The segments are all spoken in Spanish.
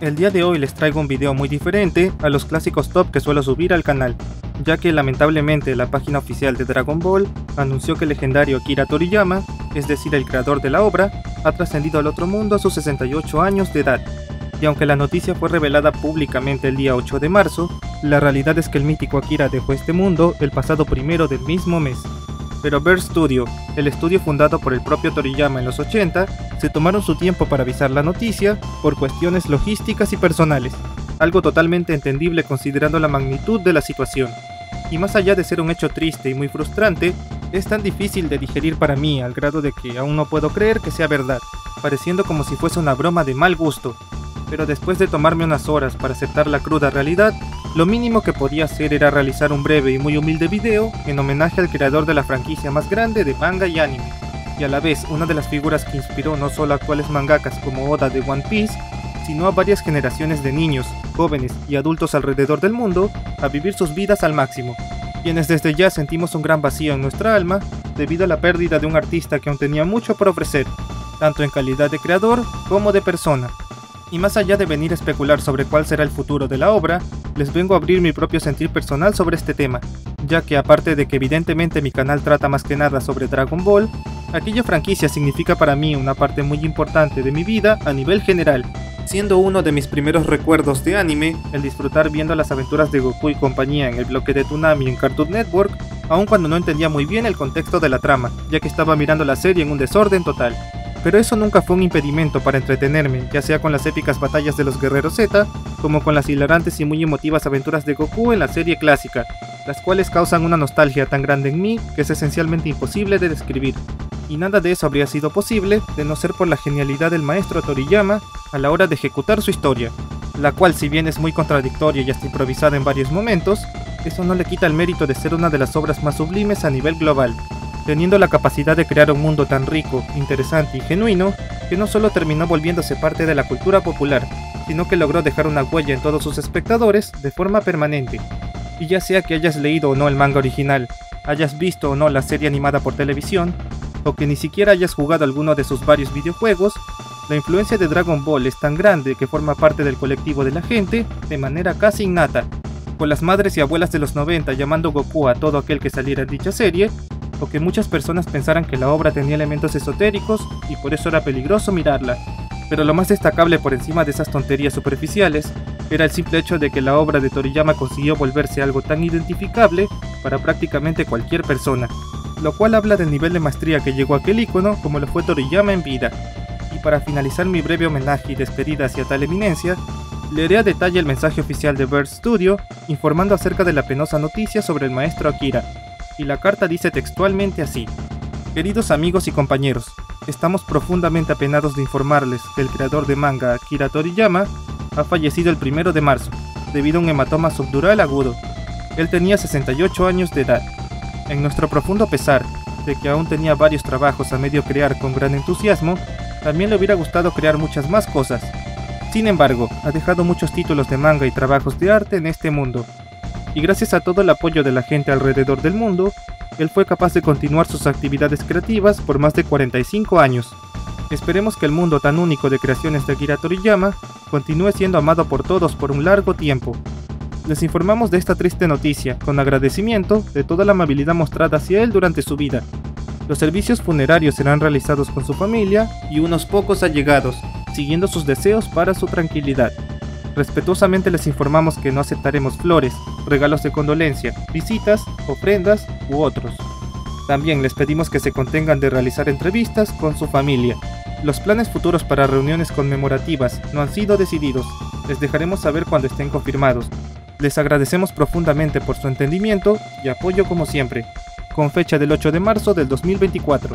El día de hoy les traigo un video muy diferente a los clásicos top que suelo subir al canal, ya que lamentablemente la página oficial de Dragon Ball anunció que el legendario Akira Toriyama, es decir el creador de la obra, ha trascendido al otro mundo a sus 68 años de edad. Y aunque la noticia fue revelada públicamente el día 8 de marzo, la realidad es que el mítico Akira dejó este mundo el pasado 1 del mismo mes. Pero Verse Studio, el estudio fundado por el propio Toriyama en los 80, se tomaron su tiempo para avisar la noticia por cuestiones logísticas y personales, algo totalmente entendible considerando la magnitud de la situación. Y más allá de ser un hecho triste y muy frustrante, es tan difícil de digerir para mí al grado de que aún no puedo creer que sea verdad, pareciendo como si fuese una broma de mal gusto. Pero después de tomarme unas horas para aceptar la cruda realidad, lo mínimo que podía hacer era realizar un breve y muy humilde video en homenaje al creador de la franquicia más grande de manga y anime, y a la vez una de las figuras que inspiró no solo a actuales mangakas como Oda de One Piece, sino a varias generaciones de niños, jóvenes y adultos alrededor del mundo a vivir sus vidas al máximo, quienes desde ya sentimos un gran vacío en nuestra alma debido a la pérdida de un artista que aún tenía mucho por ofrecer, tanto en calidad de creador como de persona. Y más allá de venir a especular sobre cuál será el futuro de la obra, les vengo a abrir mi propio sentir personal sobre este tema, ya que aparte de que evidentemente mi canal trata más que nada sobre Dragon Ball, aquella franquicia significa para mí una parte muy importante de mi vida a nivel general, siendo uno de mis primeros recuerdos de anime el disfrutar viendo las aventuras de Goku y compañía en el bloque de Toonami en Cartoon Network, aun cuando no entendía muy bien el contexto de la trama, ya que estaba mirando la serie en un desorden total. Pero eso nunca fue un impedimento para entretenerme, ya sea con las épicas batallas de los Guerreros Z, como con las hilarantes y muy emotivas aventuras de Goku en la serie clásica, las cuales causan una nostalgia tan grande en mí que es esencialmente imposible de describir. Y nada de eso habría sido posible de no ser por la genialidad del maestro Toriyama a la hora de ejecutar su historia, la cual si bien es muy contradictoria y hasta improvisada en varios momentos, eso no le quita el mérito de ser una de las obras más sublimes a nivel global, teniendo la capacidad de crear un mundo tan rico, interesante y genuino, que no solo terminó volviéndose parte de la cultura popular, sino que logró dejar una huella en todos sus espectadores de forma permanente. Y ya sea que hayas leído o no el manga original, hayas visto o no la serie animada por televisión, o que ni siquiera hayas jugado alguno de sus varios videojuegos, la influencia de Dragon Ball es tan grande que forma parte del colectivo de la gente de manera casi innata, con las madres y abuelas de los 90 llamando Goku a todo aquel que saliera en dicha serie, o que muchas personas pensaran que la obra tenía elementos esotéricos y por eso era peligroso mirarla. Pero lo más destacable por encima de esas tonterías superficiales era el simple hecho de que la obra de Toriyama consiguió volverse algo tan identificable para prácticamente cualquier persona, lo cual habla del nivel de maestría que llegó a aquel ícono como lo fue Toriyama en vida. Y para finalizar mi breve homenaje y despedida hacia tal eminencia, leeré a detalle el mensaje oficial de Verse Studio informando acerca de la penosa noticia sobre el maestro Akira. Y la carta dice textualmente así: queridos amigos y compañeros, estamos profundamente apenados de informarles que el creador de manga Akira Toriyama ha fallecido el 1 de marzo, debido a un hematoma subdural agudo. Él tenía 68 años de edad. En nuestro profundo pesar de que aún tenía varios trabajos a medio crear con gran entusiasmo, también le hubiera gustado crear muchas más cosas. Sin embargo, ha dejado muchos títulos de manga y trabajos de arte en este mundo. Y gracias a todo el apoyo de la gente alrededor del mundo, él fue capaz de continuar sus actividades creativas por más de 45 años. Esperemos que el mundo tan único de creaciones de Akira Toriyama continúe siendo amado por todos por un largo tiempo. Les informamos de esta triste noticia, con agradecimiento de toda la amabilidad mostrada hacia él durante su vida. Los servicios funerarios serán realizados con su familia y unos pocos allegados, siguiendo sus deseos para su tranquilidad. Respetuosamente les informamos que no aceptaremos flores, regalos de condolencia, visitas, ofrendas u otros. También les pedimos que se contengan de realizar entrevistas con su familia. Los planes futuros para reuniones conmemorativas no han sido decididos, les dejaremos saber cuando estén confirmados. Les agradecemos profundamente por su entendimiento y apoyo como siempre, con fecha del 8 de marzo del 2024.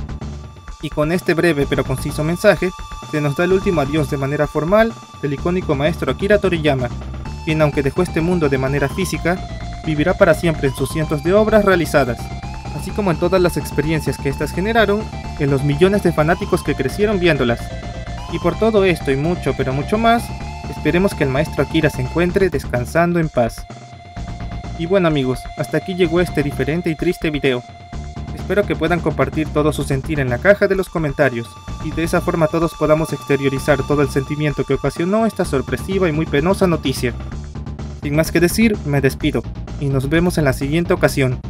Y con este breve pero conciso mensaje, se nos da el último adiós de manera formal del icónico maestro Akira Toriyama, quien aunque dejó este mundo de manera física, vivirá para siempre en sus cientos de obras realizadas, así como en todas las experiencias que éstas generaron en los millones de fanáticos que crecieron viéndolas. Y por todo esto y mucho pero mucho más, esperemos que el maestro Akira se encuentre descansando en paz. Y bueno amigos, hasta aquí llegó este diferente y triste video. Espero que puedan compartir todo su sentir en la caja de los comentarios, y de esa forma todos podamos exteriorizar todo el sentimiento que ocasionó esta sorpresiva y muy penosa noticia. Sin más que decir, me despido, y nos vemos en la siguiente ocasión.